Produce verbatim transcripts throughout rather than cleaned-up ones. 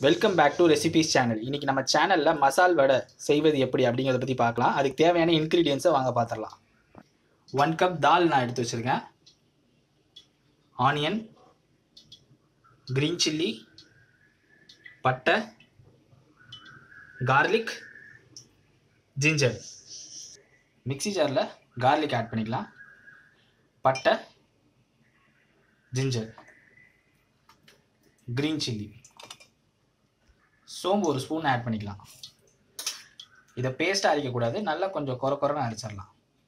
Welcome back to recipes channel. இன்றைக்கி நம்ம சேனலில் மசால் வடை செய்வது எப்படி அப்படிங்கிறத பற்றி பார்க்கலாம். அதுக்கு தேவையான இன்க்ரீடியன்ஸை வாங்க பார்த்துடலாம். ஒன் கப் தால் நான் எடுத்து வச்சுருக்கேன். ஆனியன், க்ரீன் சில்லி, பட்டை, கார்லிக், ஜிஞ்சர். மிக்ஸி ஜாரில் கார்லிக் ஆட் பண்ணிக்கலாம். பட்டை, ஜிஞ்சர், க்ரீன் சில்லி, சோம்பு ஒரு ஸ்பூன் ஆட் பண்ணிக்கலாம். இதை பேஸ்ட்டாக அரைக்கக்கூடாது, நல்லா கொஞ்சம் குறை குறைன்னு அரைச்சிடலாம்.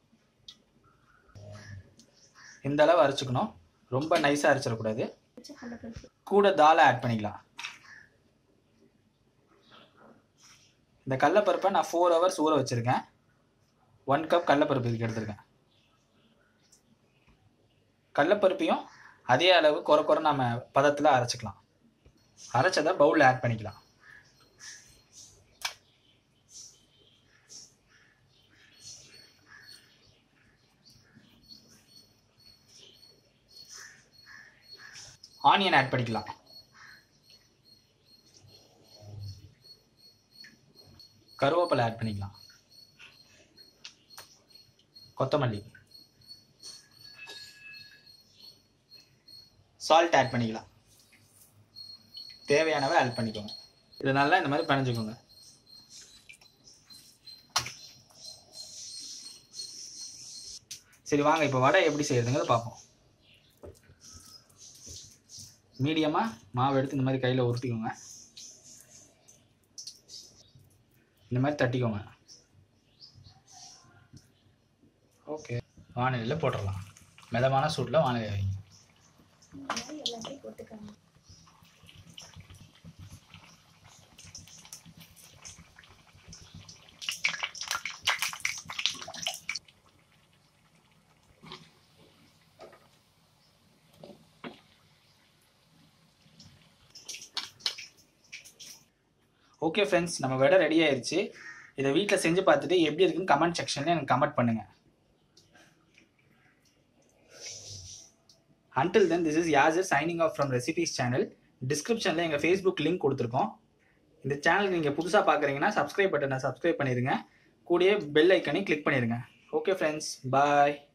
இந்த அளவு அரைச்சிக்கணும், ரொம்ப நைஸாக அரைச்சிடக்கூடாது. கூட தாலை ஆட் பண்ணிக்கலாம். இந்த கடலைப்பருப்பை நான் ஃபோர் ஹவர்ஸ் ஊற வச்சுருக்கேன். ஒன் கப் கடலைப்பருப்பு இதுக்கு எடுத்துருக்கேன். கடலைப்பருப்பையும் அதே அளவு குறை குறை நம்ம பதத்தில் அரைச்சிக்கலாம். அரைச்சதை பவுலில் ஆட் பண்ணிக்கலாம். ஆனியன் ஆட் பண்ணிக்கலாம். கருவேப்பிலை ஆட் பண்ணிக்கலாம். கொத்தமல்லி, சால்ட் ஆட் பண்ணிக்கலாம். தேவையானவை ஆட் பண்ணிக்கோங்க. இது நல்லா இந்த மாதிரி பிணைஞ்சுக்கோங்க. சரி வாங்க இப்போ வடை எப்படி செய்யறதுங்கிறத பார்ப்போம். மீடியமாக மாவு எடுத்து இந்த மாதிரி கையில் உருட்டிக்கோங்க. இந்த மாதிரி தட்டிக்கோங்க. ஓகே, வானிலையில் போட்டுடலாம். மிதமான சூட்டில் வானிலை வைங்க. ஓகே ஃப்ரெண்ட்ஸ், நம்ம வடை ரெடி ஆயிடுச்சு. இதை வீட்டில் செஞ்சு பார்த்துட்டு எப்படி இருக்குன்னு கமெண்ட் செக்ஷனில் எனக்கு கமெண்ட் பண்ணுங்கள். Until then, this is Yazir signing off from Recipes channel. டிஸ்கிரிப்ஷனில் எங்கள் ஃபேஸ்புக் லிங்க் கொடுத்துருக்கோம். இந்த சேனலுக்கு நீங்கள் புதுசாக பார்க்குறீங்கன்னா சப்ஸ்கிரைப் பட்டனை சப்ஸ்கிரைப் பண்ணிடுங்க. கூடயே பெல் ஐக்கனையும் கிளிக் பண்ணிடுங்க. ஓகே ஃப்ரெண்ட்ஸ், பாய்.